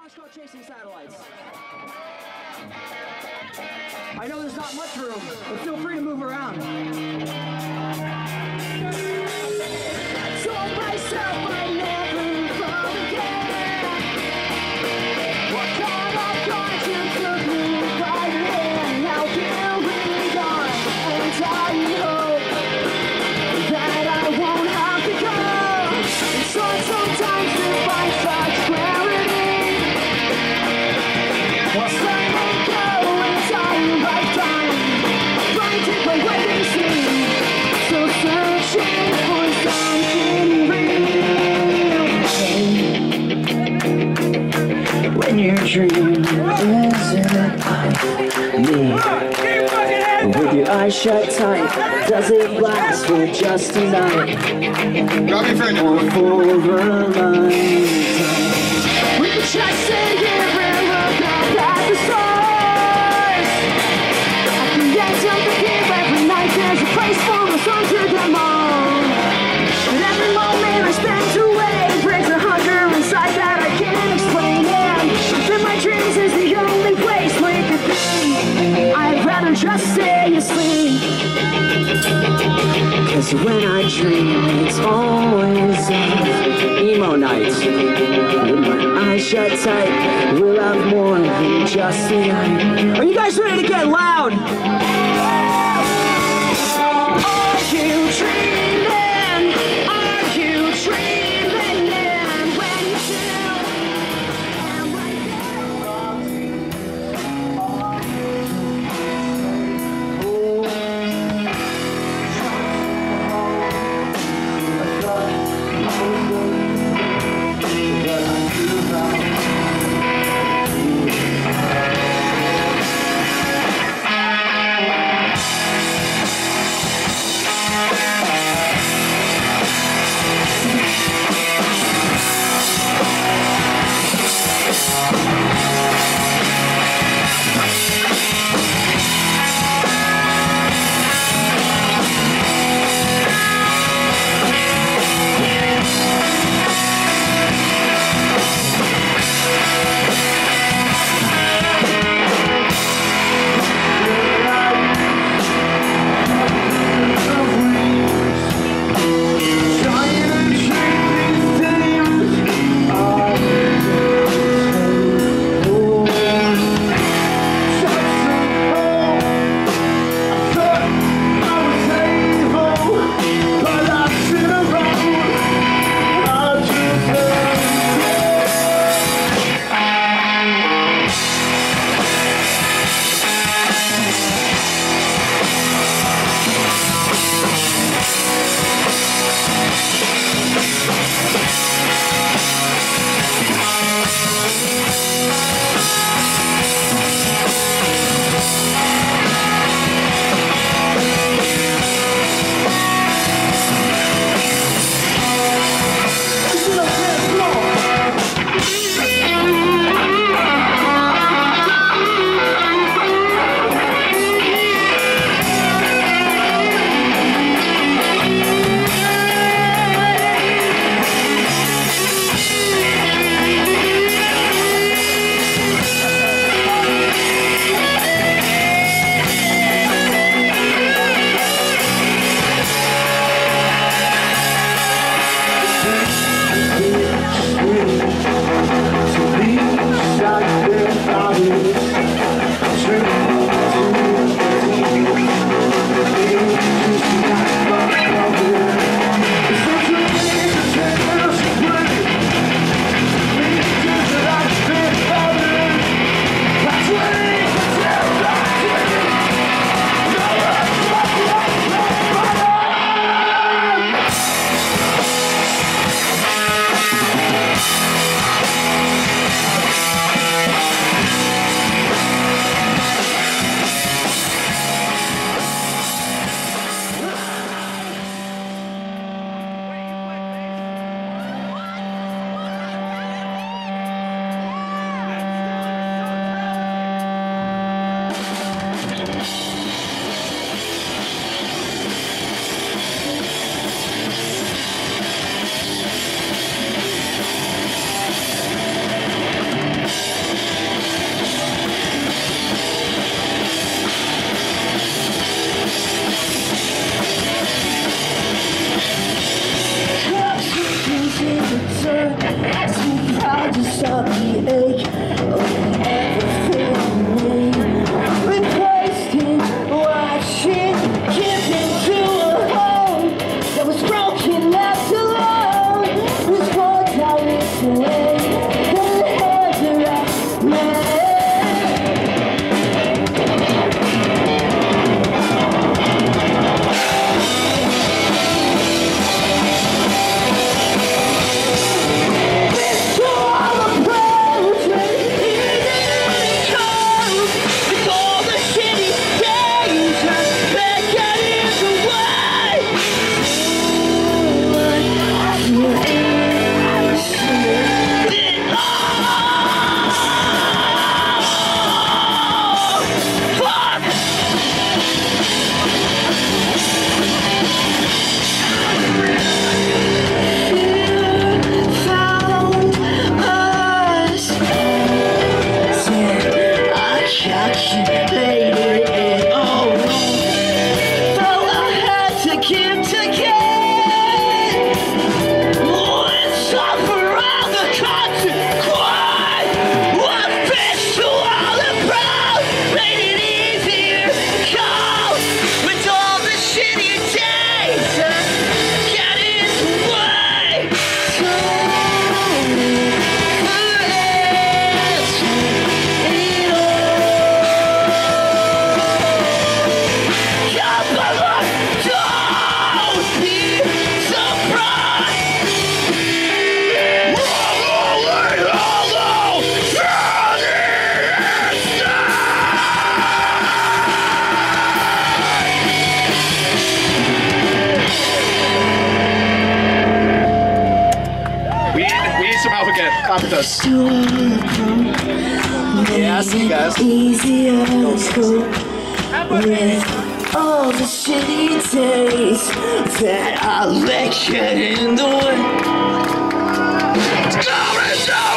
song's called Chasing Satellites. I know there's not much room, but feel free to move around. I told myself I'd never fall again. What kind of conscience took me right in? Now here we are, and I hope that I won't have to go. It's hard sometimes to find such clarity. What's letting go inside your lifetime? Trying to play what they see. So searching for something real. When your dream isn't like me, with your eyes shut tight, does it last for just a night? Or for a lifetime? We could just sit here and look up at the stars. At the edge of the cave every night, there's a place for us under them all. And every moment I spend away brings a hunger inside that I can't explain. And within my dreams is the only place we could be. I'd rather just stay asleep. Cause when I dream, it's always emo nights. With my eyes shut tight, we'll have more than just a night. Are you guys ready to get loud? Are you dreaming? Are you dreaming? And when you do, and right there. used to overcome. Yeah, I see you guys. Easier to cope with all the shitty days that I lectured in the way.